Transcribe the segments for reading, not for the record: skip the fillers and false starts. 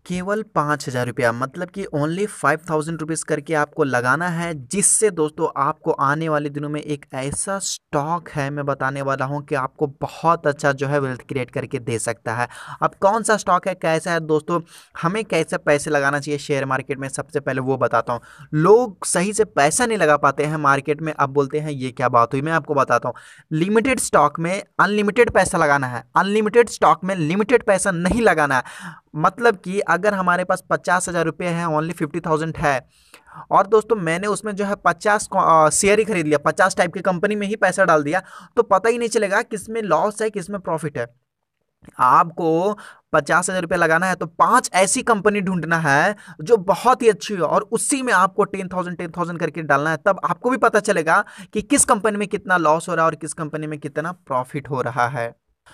केवल 5,000 रुपया, मतलब कि ओनली 5,000 रुपीज़ करके आपको लगाना है, जिससे दोस्तों आपको आने वाले दिनों में एक ऐसा स्टॉक है मैं बताने वाला हूं कि आपको बहुत अच्छा जो है वेल्थ क्रिएट करके दे सकता है। अब कौन सा स्टॉक है, कैसा है दोस्तों, हमें कैसे पैसे लगाना चाहिए शेयर मार्केट में, सबसे पहले वो बताता हूँ। लोग सही से पैसा नहीं लगा पाते हैं मार्केट में, अब बोलते हैं ये क्या बात हुई। मैं आपको बताता हूँ, लिमिटेड स्टॉक में अनलिमिटेड पैसा लगाना है, अनलिमिटेड स्टॉक में लिमिटेड पैसा नहीं लगाना है। मतलब कि अगर हमारे पास 50,000 रुपये हैं, ओनली 50,000 है, और दोस्तों मैंने उसमें जो है 50 शेयर ही खरीद लिया, 50 टाइप की कंपनी में ही पैसा डाल दिया, तो पता ही नहीं चलेगा किसमें लॉस है किसमें प्रॉफिट है। आपको 50,000 रुपये लगाना है तो 5 ऐसी कंपनी ढूंढना है जो बहुत ही अच्छी हो, और उसी में आपको 10,000 करके डालना है, तब आपको भी पता चलेगा कि किस कंपनी में कितना लॉस हो रहा है और किस कंपनी में कितना प्रॉफिट हो रहा है।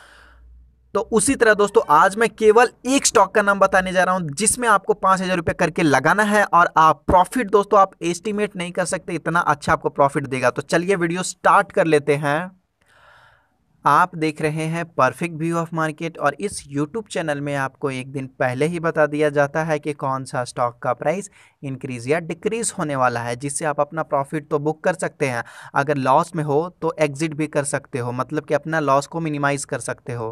तो उसी तरह दोस्तों आज मैं केवल एक स्टॉक का नाम बताने जा रहा हूं जिसमें आपको 5,000 रुपये करके लगाना है, और आप प्रॉफिट दोस्तों आप एस्टिमेट नहीं कर सकते इतना अच्छा आपको प्रॉफिट देगा। तो चलिए वीडियो स्टार्ट कर लेते हैं। आप देख रहे हैं परफेक्ट व्यू ऑफ मार्केट, और इस यूट्यूब चैनल में आपको एक दिन पहले ही बता दिया जाता है कि कौन सा स्टॉक का प्राइस इंक्रीज या डिक्रीज होने वाला है, जिससे आप अपना प्रॉफिट तो बुक कर सकते हैं, अगर लॉस में हो तो एग्जिट भी कर सकते हो, मतलब कि अपना लॉस को मिनिमाइज कर सकते हो।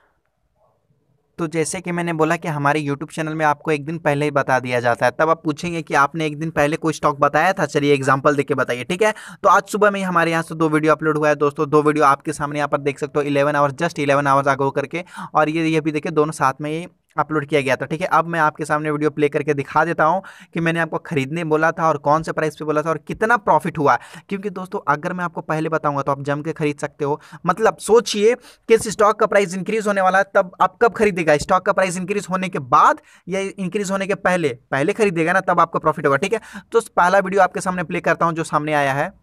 तो जैसे कि मैंने बोला कि हमारे YouTube चैनल में आपको एक दिन पहले ही बता दिया जाता है, तब आप पूछेंगे कि आपने एक दिन पहले कोई स्टॉक बताया था, चलिए एग्जांपल देके बताइए, ठीक है। तो आज सुबह में ही हमारे यहाँ से 2 वीडियो अपलोड हुआ है दोस्तों, 2 वीडियो आपके सामने यहाँ पर देख सकते हो, 11 आवर्स, जस्ट 11 आवर्स अगो करके, और ये भी देखिए दोनों साथ में ही अपलोड किया गया था, ठीक है। अब मैं आपके सामने वीडियो प्ले करके दिखा देता हूँ कि मैंने आपको खरीदने बोला था और कौन से प्राइस पे बोला था और कितना प्रॉफिट हुआ, क्योंकि दोस्तों अगर मैं आपको पहले बताऊंगा तो आप जम के खरीद सकते हो। मतलब सोचिए कि इस स्टॉक का प्राइस इंक्रीज होने वाला है, तब आप कब खरीदेगा, स्टॉक का प्राइस इंक्रीज होने के बाद या इंक्रीज होने के पहले, पहले खरीदेगा ना, तब आपका प्रॉफिट होगा, ठीक है। तो पहला वीडियो आपके सामने प्ले करता हूं जो सामने आया है,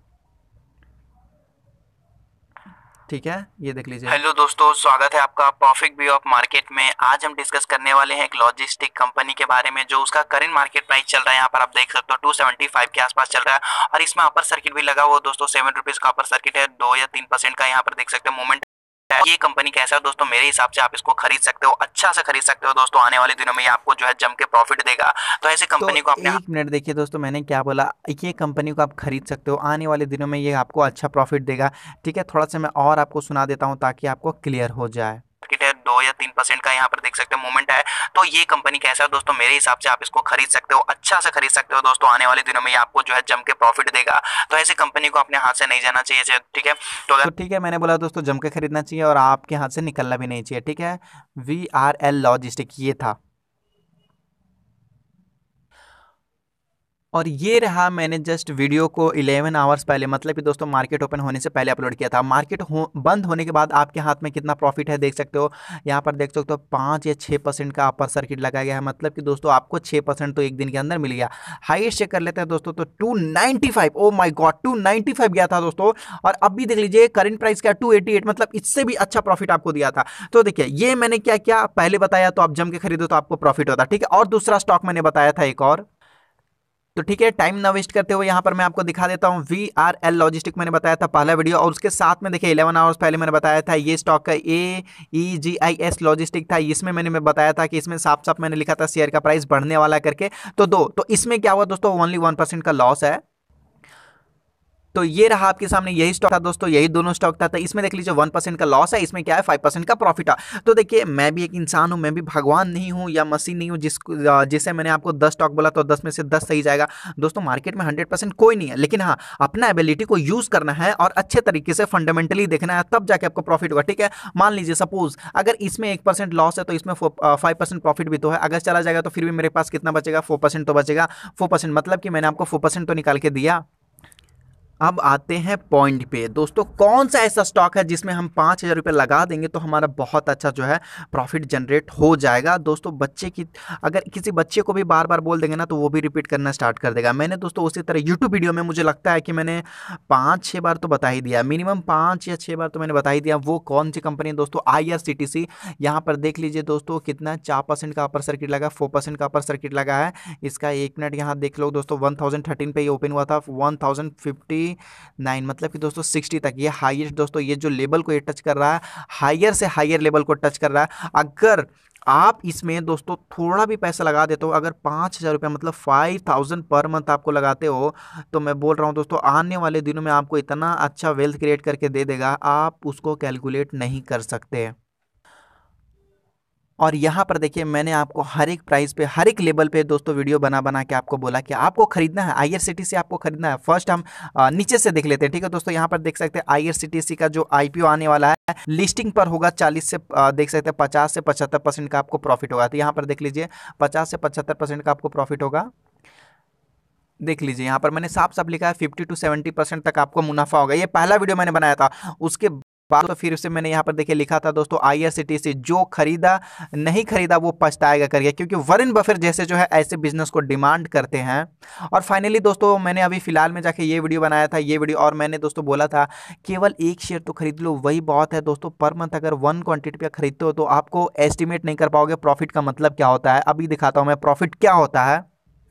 ठीक है, ये देख लीजिए। हेलो दोस्तों, स्वागत है आपका परफेक्ट व्यू ऑफ मार्केट में। आज हम डिस्कस करने वाले हैं एक लॉजिस्टिक कंपनी के बारे में, जो उसका करंट मार्केट प्राइस चल रहा है, यहाँ पर आप देख सकते हो 275 के आसपास चल रहा है, और इसमें अपर सर्किट भी लगा हुआ दोस्तों, 7 रुपीज का अपर सर्किट है, 2 या 3% का यहाँ पर देख सकते हो मूवमेंट। ये कंपनी कैसा है दोस्तों, मेरे हिसाब से आप इसको खरीद सकते हो, अच्छा से खरीद सकते हो दोस्तों, आने वाले दिनों में ये आपको जो है जम के प्रॉफिट देगा। तो ऐसी कंपनी को अपने, एक मिनट देखिए दोस्तों, मैंने क्या बोला, ये कंपनी को आप खरीद सकते हो, आने वाले दिनों में ये आपको अच्छा प्रॉफिट देगा, ठीक है। थोड़ा सा मैं और आपको सुना देता हूँ ताकि आपको क्लियर हो जाए। 2 या 3% का यहाँ पर देख सकते हो मूवमेंट है। तो ये कंपनी कैसा है दोस्तों, मेरे हिसाब से आप इसको खरीद सकते हो, अच्छा से खरीद सकते हो दोस्तों, आने वाले दिनों में ये आपको जो है जम के प्रॉफिट देगा। तो ऐसी कंपनी को अपने हाथ से नहीं जाना चाहिए, ठीक है। तो ठीक है, मैंने बोला दोस्तों जम के खरीदना चाहिए और आपके हाथ से निकलना भी नहीं चाहिए, ठीक है। VRL लॉजिस्टिक ये था, और ये रहा, मैंने जस्ट वीडियो को 11 आवर्स पहले, मतलब कि दोस्तों मार्केट ओपन होने से पहले अपलोड किया था। मार्केट बंद होने के बाद आपके हाथ में कितना प्रॉफिट है देख सकते हो, यहाँ पर देख सकते हो 5 या 6% का अपर सर्किट लगाया गया है, मतलब कि दोस्तों आपको 6% तो एक दिन के अंदर मिल गया। हाईएस्ट चेक कर लेते हैं दोस्तों, तो 295, ओ माई गॉड 295 गया था दोस्तों, और अब भी देख लीजिए करंट प्राइस क्या 288, मतलब इससे भी अच्छा प्रॉफिट आपको दिया था। तो देखिए ये मैंने क्या क्या पहले बताया, तो आप जम के खरीदो तो आपको प्रॉफिट होता, ठीक है। और दूसरा स्टॉक मैंने बताया था एक और, तो ठीक है, टाइम ना वेस्ट करते हुए यहाँ पर मैं आपको दिखा देता हूँ। VRL लॉजिस्टिक मैंने बताया था पहला वीडियो, और उसके साथ में देखिए 11 आवर्स पहले मैंने बताया था ये स्टॉक का AEGIS लॉजिस्टिक था। इसमें मैं बताया था कि इसमें साफ साफ मैंने लिखा था शेयर का प्राइस बढ़ने वाला करके। तो इसमें क्या हुआ दोस्तों, ओनली 1% का लॉस है। तो ये रहा आपके सामने, यही स्टॉक था दोस्तों, यही दोनों स्टॉक था। तो इसमें देख लीजिए 1% का लॉस है, इसमें क्या है 5% का प्रॉफिट है। तो देखिए मैं भी एक इंसान हूं, मैं भी भगवान नहीं हूं या मशीन नहीं हूं जिसे मैंने आपको 10 स्टॉक बोला तो 10 में से 10 सही जाएगा दोस्तों। मार्केट में 100% कोई नहीं है, लेकिन हाँ अपना एबिलिटी को यूज करना है और अच्छे तरीके से फंडामेंटली देखना है, तब जाके आपको प्रॉफिट होगा, ठीक है। मान लीजिए सपोज अगर इसमें 1% लॉस है तो इसमें 5% प्रॉफिट भी तो है, अगर चला जाएगा तो फिर भी मेरे पास कितना बचेगा, 4% तो बचेगा। 4% मतलब कि मैंने आपको 4% तो निकाल के दिया। अब आते हैं पॉइंट पे दोस्तों, कौन सा ऐसा स्टॉक है जिसमें हम 5,000 रुपये लगा देंगे तो हमारा बहुत अच्छा जो है प्रॉफिट जनरेट हो जाएगा दोस्तों। बच्चे की, अगर किसी बच्चे को भी बार बार बोल देंगे ना तो वो भी रिपीट करना स्टार्ट कर देगा। मैंने दोस्तों उसी तरह यूट्यूब वीडियो में मुझे लगता है कि मैंने 5-6 बार तो बता ही दिया, मिनिमम 5 या 6 बार तो मैंने बता ही दिया। वो कौन सी कंपनी है दोस्तों, IRCTC। यहाँ पर देख लीजिए दोस्तों कितना 4% का अपर सर्किट लगा, 4% का अपर सर्किट लगा है। इसका 1 मिनट यहाँ देख लो दोस्तों, 1013 पे ये ओपन हुआ था, 1050 59 मतलब कि दोस्तों 60 तक, ये हाईएस्ट दोस्तों, ये जो लेवल को ये टच कर रहा है, हायर से हायर लेवल को टच कर रहा है। अगर आप इसमें दोस्तों थोड़ा भी पैसा लगा देते हो, अगर 5,000 रुपया मतलब 5,000 पर मंथ आपको लगाते हो, तो मैं बोल रहा हूँ दोस्तों आने वाले दिनों में आपको इतना अच्छा वेल्थ क्रिएट करके दे देगा, आप उसको कैलकुलेट नहीं कर सकते। और यहाँ पर देखिए मैंने आपको हर एक प्राइस पे, हर एक लेवल पे दोस्तों वीडियो बना बना के आपको बोला कि आपको खरीदना है IRCTC, आपको खरीदना है। फर्स्ट हम नीचे से देख लेते हैं, ठीक है दोस्तों। यहाँ पर देख सकते हैं IRCTC का जो IPO आने वाला है, लिस्टिंग पर होगा 40 से देख सकते हैं 50 से 75% का आपको प्रॉफिट होगा। तो यहाँ पर देख लीजिए 50 से 75% का आपको प्रॉफिट होगा। देख लीजिए यहाँ पर मैंने साफ साफ लिखा है 50 to 70% तक आपको मुनाफा होगा। ये पहला वीडियो मैंने बनाया था, उसके बाद तो फिर से मैंने यहाँ पर देखिए लिखा था दोस्तों IRCTC जो खरीदा नहीं खरीदा वो पछताएगा करके, क्योंकि वॉरेन बफेट जैसे जो है ऐसे बिजनेस को डिमांड करते हैं। और फाइनली दोस्तों मैंने अभी फिलहाल में जाके ये वीडियो बनाया था, ये वीडियो, और मैंने दोस्तों बोला था केवल एक शेयर तो खरीद लो, वही बहुत है दोस्तों। पर मंथ अगर 1 क्वांटिटी पे खरीदते हो तो आपको एस्टिमेट नहीं कर पाओगे प्रॉफिट का मतलब क्या होता है। अभी दिखाता हूँ मैं प्रॉफिट क्या होता है।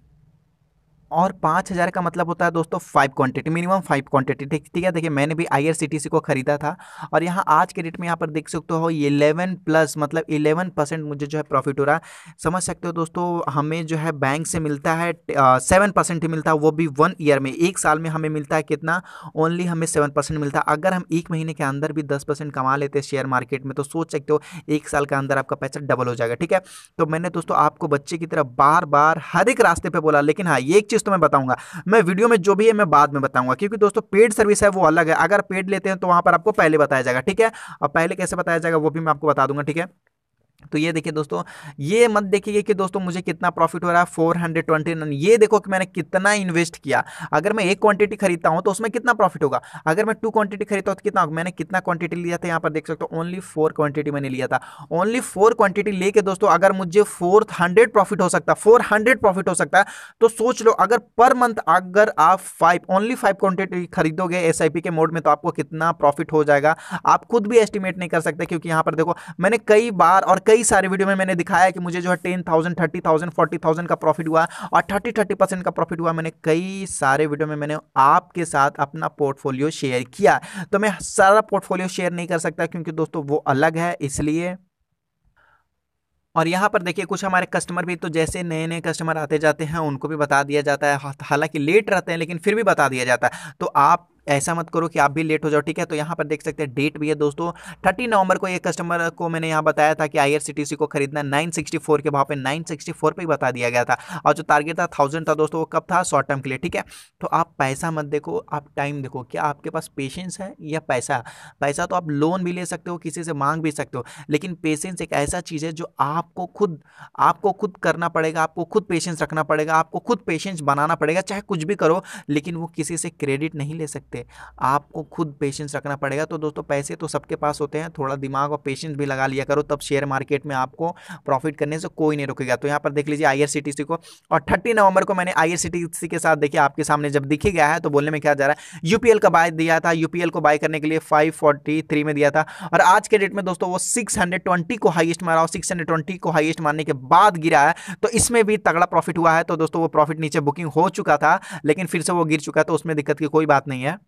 और 5,000 का मतलब होता है दोस्तों 5 क्वांटिटी, मिनिमम 5 क्वांटिटी, ठीक है। देखिए मैंने भी IRCTC को खरीदा था, और यहाँ आज के डेट में यहाँ पर देख सकते हो 11 प्लस मतलब 11% मुझे जो है प्रॉफिट हो रहा है। समझ सकते हो दोस्तों, हमें जो है बैंक से मिलता है 7% ही मिलता है, वो भी 1 ईयर में, एक साल में हमें मिलता है कितना, ओनली हमें 7% मिलता है। अगर हम एक महीने के अंदर भी 10% कमा लेते हैं शेयर मार्केट में, तो सोच सकते हो एक साल के अंदर आपका पैसा डबल हो जाएगा, ठीक है। तो मैंने दोस्तों आपको बच्चे की तरह बार बार हर एक रास्ते पे बोला, लेकिन हाँ ये एक चीज तो मैं बताऊंगा, मैं वीडियो में जो भी है मैं बाद में बताऊंगा, क्योंकि दोस्तों पेड सर्विस है वो अलग है। अगर पेड लेते हैं तो वहां पर आपको पहले बताया जाएगा, ठीक है। और पहले कैसे बताया जाएगा वो भी मैं आपको बता दूंगा, ठीक है। तो ये देखिए दोस्तों, ये मत देखिए कि दोस्तों मुझे कितना प्रॉफिट हो रहा है 429, ये देखो कि मैंने कितना इन्वेस्ट किया। अगर मैं एक क्वांटिटी खरीदता हूं तो उसमें कितना प्रॉफिट होगा, अगर मैं 2 क्वांटिटी खरीदता हूं तो कितना होगा। मैंने कितना क्वांटिटी लिया था यहाँ पर देख सकते हो, ओनली 4 क्वांटिटी मैंने लिया था। ओनली 4 क्वांटिटी लेके दोस्तों अगर मुझे 400 प्रॉफिट हो सकता है, 400 प्रॉफिट हो सकता है, तो सोच लो अगर पर मंथ अगर आप ओनली 5 क्वांटिटी खरीदोगे SIP के मोड में, तो आपको कितना प्रॉफिट हो जाएगा आप खुद भी एस्टिमेट नहीं कर सकते। क्योंकि यहाँ पर देखो मैंने कई बार और कई सारे वीडियो में मैंने दिखाया कि मुझे जो है 10,000 30,000 40,000 का प्रॉफिट हुआ, और 30% का प्रॉफिट हुआ। मैंने कई सारे वीडियो में मैंने आपके साथ अपना पोर्टफोलियो शेयर किया। तो मैं सारा पोर्टफोलियो शेयर नहीं कर सकता, क्योंकि दोस्तों वो अलग है, इसलिए। और यहाँ पर देखिए कुछ हमारे कस्टमर भी, तो जैसे नए नए कस्टमर आते जाते हैं उनको भी बता दिया जाता है, हालांकि लेट रहते हैं लेकिन फिर भी बता दिया जाता है। तो आप ऐसा मत करो कि आप भी लेट हो जाओ, ठीक है। तो यहाँ पर देख सकते हैं डेट भी है दोस्तों, 30 नवंबर को एक कस्टमर को मैंने यहाँ बताया था कि IRCTC को खरीदना 964 के भाव पे, 964 पे ही बता दिया गया था। और जो टारगेट था 1000 था दोस्तों, वो कब था, शॉर्ट टर्म के लिए, ठीक है। तो आप पैसा मत देखो, आप टाइम देखो, क्या आपके पास पेशेंस है या पैसा। पैसा तो आप लोन भी ले सकते हो, किसी से मांग भी सकते हो, लेकिन पेशेंस एक ऐसा चीज़ है जो आपको खुद करना पड़ेगा, आपको खुद पेशेंस रखना पड़ेगा, आपको खुद पेशेंस बनाना पड़ेगा, चाहे कुछ भी करो, लेकिन वो किसी से क्रेडिट नहीं ले सकते, आपको खुद पेशेंस रखना पड़ेगा। तो दोस्तों पैसे तो सबके पास होते हैं, थोड़ा दिमाग और पेशेंस भी लगा लिया करो, तब शेयर मार्केट में आपको प्रॉफिट करने से कोई नहीं रुकेगा। तो यहाँ पर देख लीजिए IRCTC को, और 30 नवंबर को मैंने IRCTC के साथ देखिए आपके सामने जब दिख गया है तो बोलने में क्या जा रहा है, UPL का बाय दिया था, UPL को बाय करने के लिए 543 में दिया था, और आज के डेट में दोस्तों वो 620 को हाईएस्ट मारा, और 620 को हाईएस्ट मारने के बाद गिरा है। तो इसमें भी तगड़ा प्रॉफिट हुआ है। तो दोस्तों वो प्रॉफिट नीचे बुकिंग हो चुका था, लेकिन फिर से वो गिर चुका है, तो उसमें दिक्कत की कोई बात नहीं है।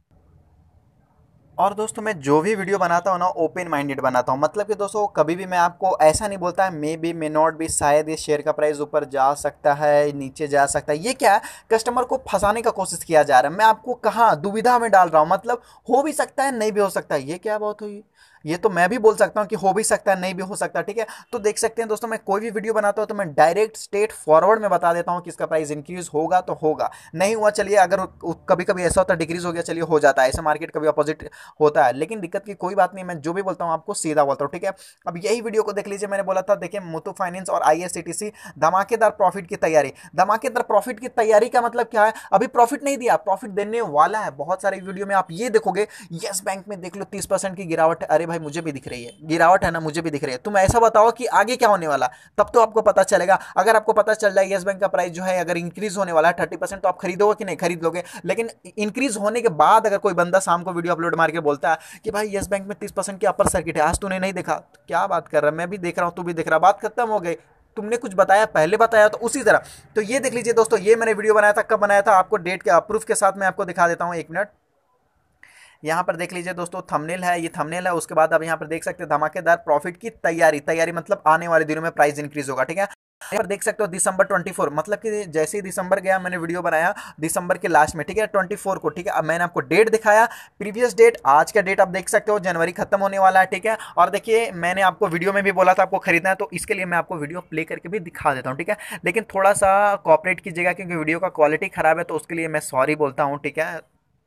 और दोस्तों मैं जो भी वीडियो बनाता हूँ ना ओपन माइंडेड बनाता हूँ, मतलब कि दोस्तों कभी भी मैं आपको ऐसा नहीं बोलता है मे बी मे नॉट भी, शायद ये शेयर का प्राइस ऊपर जा सकता है नीचे जा सकता है। ये क्या है, कस्टमर को फंसाने का कोशिश किया जा रहा है। मैं आपको कहाँ दुविधा में डाल रहा हूँ, मतलब हो भी सकता है नहीं भी हो सकता है। ये क्या बात हुई, ये तो मैं भी बोल सकता हूँ कि हो भी सकता है नहीं भी हो सकता, ठीक है। तो देख सकते हैं दोस्तों, मैं कोई भी वीडियो बनाता हूँ तो मैं डायरेक्ट स्ट्रेट फॉरवर्ड में बता देता हूँ कि इसका प्राइस इंक्रीज होगा तो होगा, नहीं हुआ चलिए, अगर कभी कभी ऐसा होता है डिक्रीज हो गया चलिए हो जाता है, ऐसा मार्केट कभी अपोजिट होता है, लेकिन दिक्कत की कोई बात नहीं। मैं जो भी बोलता हूँ आपको सीधा बोलता हूँ, ठीक है। अब यही वीडियो को देख लीजिए, मैंने बोला था देखिए मुथूट फाइनेंस और IRCTC धमाकेदार प्रॉफिट की तैयारी। धमाकेदार प्रॉफिट की तैयारी का मतलब क्या है, अभी प्रॉफिट नहीं दिया, प्रॉफिट देने वाला है। बहुत सारे वीडियो में आप ये देखोगे, यस बैंक में देख लो 30% की गिरावट है, अरे भाई मुझे भी दिख रही है गिरावट है ना, मुझे भी दिख रही है। तुम ऐसा बताओ कि आगे क्या होने वाला, तब तो आपको पता चलेगा। अगर आपको पता चल जाए यस बैंक का प्राइस जो है अगर इंक्रीज होने वाला है 30%, तो आप खरीदोगे कि नहीं, खरीद लोगे। लेकिन इंक्रीज होने के बाद अगर कोई बंदा शाम को वीडियो अपलोड मार के बोलता है कि भाई यस बैंक में 30% की अपर सर्किट है, आज तूने नहीं देखा, तो क्या बात कर रहा है, मैं भी देख रहा हूं, तू भी देख रहा, बात खत्म हो गई। तुमने कुछ बताया पहले बताया तो उसी तरह। तो ये देख लीजिए दोस्तों, ये मैंने वीडियो बनाया था, कब बनाया था, आपको डेट के प्रूफ के साथ मैं आपको दिखा देता हूं, 1 मिनट। यहाँ पर देख लीजिए दोस्तों, थंबनेल है, ये थंबनेल है। उसके बाद अब यहाँ पर देख सकते हैं धमाकेदार प्रॉफिट की तैयारी। तैयारी मतलब आने वाले दिनों में प्राइस इंक्रीज होगा, ठीक है। यहाँ पर देख सकते हो दिसंबर 24, मतलब कि जैसे ही दिसंबर गया मैंने वीडियो बनाया दिसंबर के लास्ट में, ठीक है, 24 को, ठीक है। अब मैंने आपको डेट दिखाया, प्रीवियस डेट, आज का डेट आप देख सकते हो, जनवरी खत्म होने वाला है, ठीक है। और देखिए मैंने आपको वीडियो में भी बोला था आपको खरीदना है, तो इसके लिए मैं आपको वीडियो प्ले करके भी दिखा देता हूँ, ठीक है। लेकिन थोड़ा सा कॉपरेट कीजिएगा क्योंकि वीडियो का क्वालिटी खराब है, तो उसके लिए मैं सॉरी बोलता हूँ, ठीक है।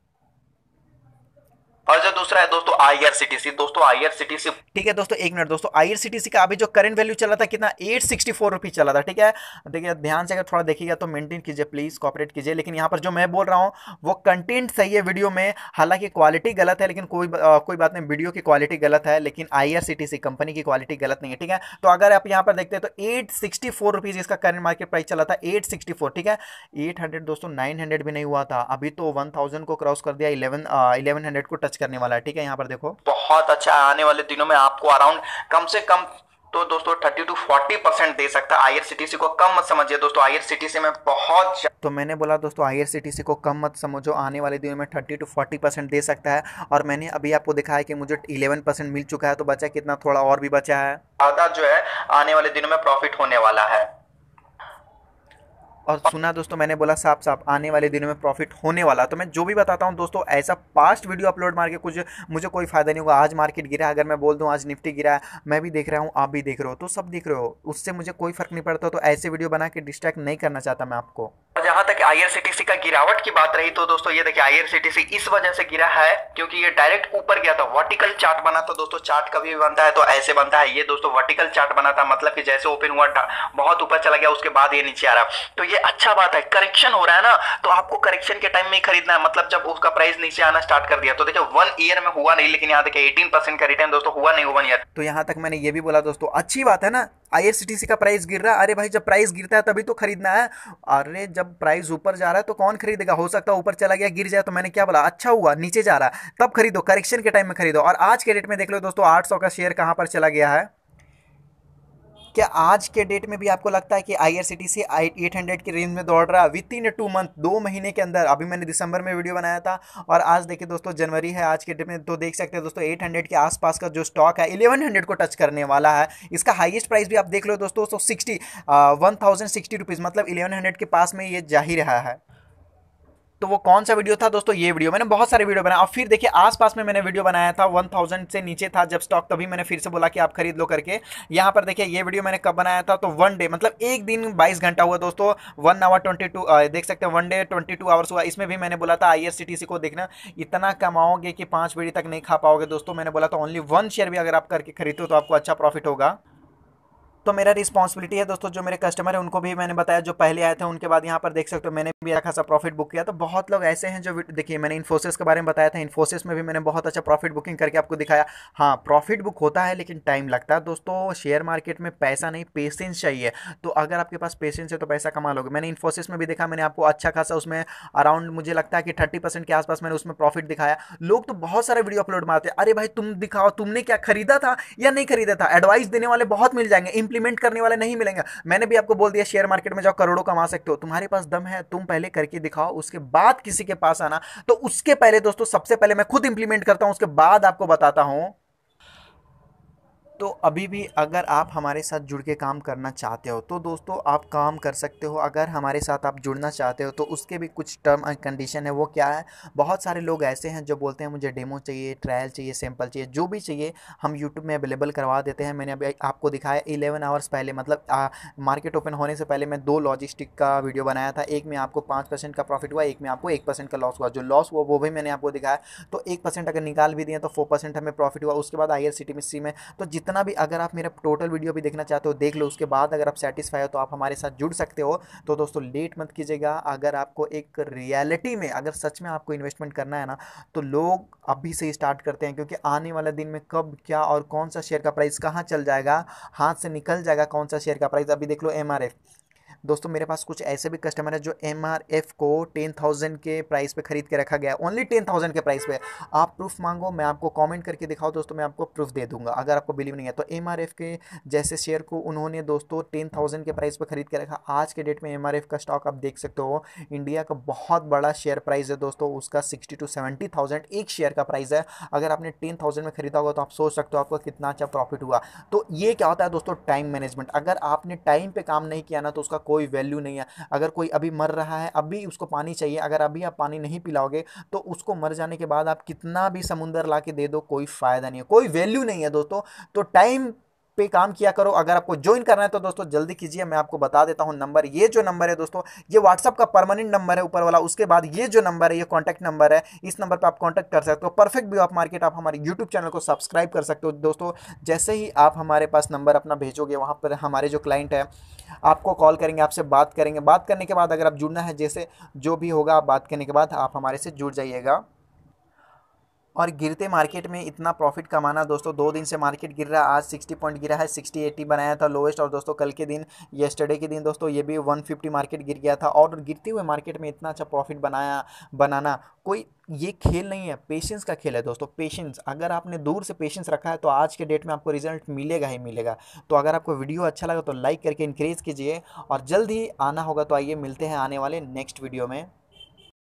और जो दूसरा है दोस्तों आईआरसीटीसी, दोस्तों आईआरसीटीसी, ठीक है दोस्तों, एक मिनट दोस्तों, आईआरसीटीसी का अभी जो करंट वैल्यू चला था कितना, 864 रुपीज चला था, ठीक है। देखिए ध्यान से अगर थोड़ा देखिएगा तो मेंटेन कीजिए प्लीज, कॉपरेट कीजिए। लेकिन यहाँ पर जो मैं बोल रहा हूँ वो कंटेंट सही है वीडियो में, हालांकि क्वालिटी गलत है, लेकिन कोई बात नहीं, वीडियो की क्वालिटी गलत है लेकिन आईआरसीटीसी कंपनी की क्वालिटी गलत नहीं है, ठीक है। तो अगर आप यहाँ पर देखते हैं तो 864 रुपीज इसका करंट मार्केट प्राइस चला था, 864, ठीक है। 800 दोस्तों 900 भी नहीं हुआ था, अभी तो 1000 को क्रॉस कर दिया, 1100 को टच करने वाला है, ठीक है। यहाँ पर देखो बहुत अच्छा, आने वाले दिनों में आपको अराउंड कम से कम तो दोस्तों 30 to 40% दे सकता है। आईआरसीटीसी को कम मत समझिए दोस्तों, आईआरसीटीसी में बहुत, तो मैंने बोला दोस्तों आईआरसीटीसी को कम मत समझो, आने वाले दिनों में 30 to 40% दे सकता है। और मैंने अभी आपको दिखाया कि मुझे 11% मिल चुका है, तो बचा कितना, थोड़ा और भी बचा है, आधा जो है आने वाले दिनों में प्रॉफिट होने वाला है। और सुना दोस्तों, मैंने बोला साफ साफ आने वाले दिनों में प्रॉफिट होने वाला। तो मैं जो भी बताता हूँ दोस्तों, ऐसा पास्ट वीडियो अपलोड मार के कुछ मुझे कोई फायदा नहीं होगा। आज मार्केट गिरा है, अगर मैं बोल दूँ आज निफ्टी गिरा है, मैं भी देख रहा हूँ, आप भी देख रहे हो, तो सब देख रहे हो, उससे मुझे कोई फर्क नहीं पड़ता। तो ऐसे वीडियो बना के डिस्ट्रैक्ट नहीं करना चाहता मैं आपको। और जहां तक आईआरसीटीसी का गिरावट की बात रही, तो दोस्तों ये देखिए आईआरसीटीसी इस वजह से गिरा है क्योंकि ये डायरेक्ट ऊपर गया था, वर्टिकल चार्ट बना था दोस्तों। चार्ट कभी भी बनता है तो ऐसे बनता है, ये दोस्तों वर्टिकल चार्ट बना था, मतलब कि जैसे ओपन हुआ बहुत ऊपर चला गया, उसके बाद ये नीचे आ रहा। तो ये अच्छा बात है, करेक्शन हो रहा है ना, तो आपको करेक्शन के टाइम में ही खरीदना है, मतलब जब उसका प्राइस नीचे आना स्टार्ट कर दिया। तो देखिए 1 ईयर में हुआ नहीं, लेकिन यहाँ देखिए 18% का रिटर्न दोस्तों हुआ नहीं 1 ईयर। तो यहाँ तक मैंने ये भी बोला दोस्तों, अच्छी बात है ना, आईआरसीटीसी का प्राइस गिर रहा है। अरे भाई जब प्राइस गिरता है तभी तो खरीदना है। अरे जब प्राइस ऊपर जा रहा है तो कौन खरीदेगा, हो सकता है ऊपर चला गया गिर जाए, तो मैंने क्या बोला, अच्छा हुआ नीचे जा रहा है तब खरीदो, करेक्शन के टाइम में खरीदो। और आज के डेट में देख लो दोस्तों 800 का शेयर कहां पर चला गया है। क्या आज के डेट में भी आपको लगता है कि आईआरसीटीसी 800 की रेंज में दौड़ रहा है विद इन 2 मंथ, 2 महीने के अंदर? अभी मैंने दिसंबर में वीडियो बनाया था और आज देखिए दोस्तों जनवरी है आज के डेट में, तो देख सकते हैं दोस्तों 800 के आसपास का जो स्टॉक है 1100 को टच करने वाला है। इसका हाईएस्ट प्राइस भी आप देख लो दोस्तों, तो 1060 रुपीज़, मतलब 1100 के पास में ये जा ही रहा है। तो वो कौन सा वीडियो था दोस्तों, ये वीडियो। मैंने बहुत सारे वीडियो बनाया और फिर देखिए आसपास में मैंने वीडियो बनाया था 1000 से नीचे था जब स्टॉक, तभी मैंने फिर से बोला कि आप खरीद लो करके। यहाँ पर देखिए ये वीडियो मैंने कब बनाया था, तो 1 डे, मतलब एक दिन 22 घंटा हुआ दोस्तों, 1 आवर 22 देख सकते हैं, 1 डे 22 आवर्स हुआ। इसमें भी मैंने बोला था आईआरसीटीसी को देखना, इतना कमाओगे कि 5 बीड़ी तक नहीं खा पाओगे दोस्तों। मैंने बोला था ओनली 1 शेयर भी अगर आप करके खरीदते हो तो आपको अच्छा प्रॉफिट होगा। तो मेरा रिस्पॉन्सिबिलिटी है दोस्तों, जो मेरे कस्टमर है उनको भी मैंने बताया, जो पहले आए थे उनके बाद यहाँ पर देख सकते हो मैंने भी अच्छा खासा प्रॉफिट बुक किया। तो बहुत लोग ऐसे हैं जो, देखिए मैंने इन्फोसिस के बारे में बताया था, इन्फोसिस में भी मैंने बहुत अच्छा प्रॉफिट बुकिंग करके आपको दिखाया। हाँ प्रॉफिट बुक होता है लेकिन टाइम लगता है दोस्तों, शेयर मार्केट में पैसा नहीं पेशेंस चाहिए। तो अगर आपके पास पेशेंस है तो पैसा कमा लोगे। मैंने इन्फोसिस में भी देखा, मैंने आपको अच्छा खासा उसमें अराउंड मुझे लगता है कि 30% के आसपास मैंने उसमें प्रॉफिट दिखाया। लोग तो बहुत सारे वीडियो अपलोड मारते हैं, अरे भाई तुम दिखाओ तुमने क्या खरीदा था या नहीं खरीदा था। एडवाइस देने वाले बहुत मिल जाएंगे, इंप्लीमेंट करने वाले नहीं मिलेंगे। मैंने भी आपको बोल दिया शेयर मार्केट में जाओ करोड़ों कमा सकते हो, तुम्हारे पास दम है तुम पहले करके दिखाओ, उसके बाद किसी के पास आना। तो उसके पहले दोस्तों, सबसे पहले मैं खुद इंप्लीमेंट करता हूं, उसके बाद आपको बताता हूं। तो अभी भी अगर आप हमारे साथ जुड़ के काम करना चाहते हो तो दोस्तों आप काम कर सकते हो। अगर हमारे साथ आप जुड़ना चाहते हो तो उसके भी कुछ टर्म एंड कंडीशन है। वो क्या है, बहुत सारे लोग ऐसे हैं जो बोलते हैं मुझे डेमो चाहिए, ट्रायल चाहिए, सैंपल चाहिए, जो भी चाहिए हम यूट्यूब में अवेलेबल करवा देते हैं। मैंने अभी आपको दिखाया 11 आवर्स पहले, मतलब मार्केट ओपन होने से पहले मैं 2 लॉजिस्टिक का वीडियो बनाया था। एक में आपको 5% का प्रॉफिट हुआ, एक में आपको 1% का लॉस हुआ। जो लॉस हुआ वो भी मैंने आपको दिखाया। तो 1% अगर निकाल भी दिए तो 4% हमें प्रॉफिट हुआ। उसके बाद आईआरसीटीसी में तो जितना भी, अगर आप मेरा टोटल वीडियो भी देखना चाहते हो देख लो, उसके बाद अगर आप सेटिस्फाई हो तो आप हमारे साथ जुड़ सकते हो। तो दोस्तों लेट मत कीजिएगा। अगर आपको एक रियलिटी में, अगर सच में आपको इन्वेस्टमेंट करना है ना, तो लोग अभी से ही स्टार्ट करते हैं, क्योंकि आने वाले दिन में कब क्या और कौन सा शेयर का प्राइस कहाँ चल जाएगा, हाथ से निकल जाएगा कौन सा शेयर का प्राइस। अभी देख लो एमआरएफ, दोस्तों मेरे पास कुछ ऐसे भी कस्टमर है जो MRF को 10,000 के प्राइस पे खरीद के रखा गया है, ओनली 10,000 के प्राइस पे। आप प्रूफ मांगो, मैं आपको कमेंट करके दिखाओ दोस्तों, मैं आपको प्रूफ दे दूंगा अगर आपको बिलीव नहीं है तो। MRF के जैसे शेयर को उन्होंने दोस्तों 10,000 के प्राइस पे खरीद के रखा। आज के डेट में MRF का स्टॉक आप देख सकते हो, इंडिया का बहुत बड़ा शेयर प्राइस है दोस्तों, उसका 60 to 70,000 एक शेयर का प्राइस है। अगर आपने 10,000 में खरीदा होगा तो आप सोच सकते हो आपको कितना अच्छा प्रॉफिट हुआ। तो ये क्या होता है दोस्तों, टाइम मैनेजमेंट। अगर आपने टाइम पे काम नहीं किया ना तो उसका कोई वैल्यू नहीं है। अगर कोई अभी मर रहा है, अभी उसको पानी चाहिए, अगर अभी आप पानी नहीं पिलाओगे तो उसको मर जाने के बाद आप कितना भी समुंदर ला के दे दो, कोई फायदा नहीं है, कोई वैल्यू नहीं है दोस्तों। तो टाइम पे काम किया करो। अगर आपको ज्वाइन करना है तो दोस्तों जल्दी कीजिए, मैं आपको बता देता हूं नंबर। ये जो नंबर है दोस्तों, ये व्हाट्सअप का परमानेंट नंबर है ऊपर वाला। उसके बाद ये जो नंबर है, ये कॉन्टैक्ट नंबर है, इस नंबर पर आप कॉन्टैक्ट कर सकते हो। परफेक्ट व्यू ऑफ मार्केट, आप हमारे यूट्यूब चैनल को सब्सक्राइब कर सकते हो दोस्तों। जैसे ही आप हमारे पास नंबर अपना भेजोगे, वहाँ पर हमारे जो क्लाइंट है आपको कॉल करेंगे, आपसे बात करेंगे। बात करने के बाद अगर आप जुड़ना है, जैसे जो भी होगा, आप बात करने के बाद आप हमारे से जुड़ जाइएगा। और गिरते मार्केट में इतना प्रॉफिट कमाना दोस्तों, 2 दिन से मार्केट गिर रहा है, आज 60 पॉइंट गिरा है, 60-80 बनाया था लोएस्ट। और दोस्तों कल के दिन, येस्टरडे के दिन दोस्तों, ये भी 150 मार्केट गिर गया था। और गिरते हुए मार्केट में इतना अच्छा प्रॉफिट बनाना कोई ये खेल नहीं है, पेशेंस का खेल है दोस्तों। पेशेंस, अगर आपने दूर से पेशेंस रखा है तो आज के डेट में आपको रिजल्ट मिलेगा ही मिलेगा। तो अगर आपको वीडियो अच्छा लगा तो लाइक करके इंकरेज कीजिए, और जल्द ही आना होगा तो आइए मिलते हैं आने वाले नेक्स्ट वीडियो में।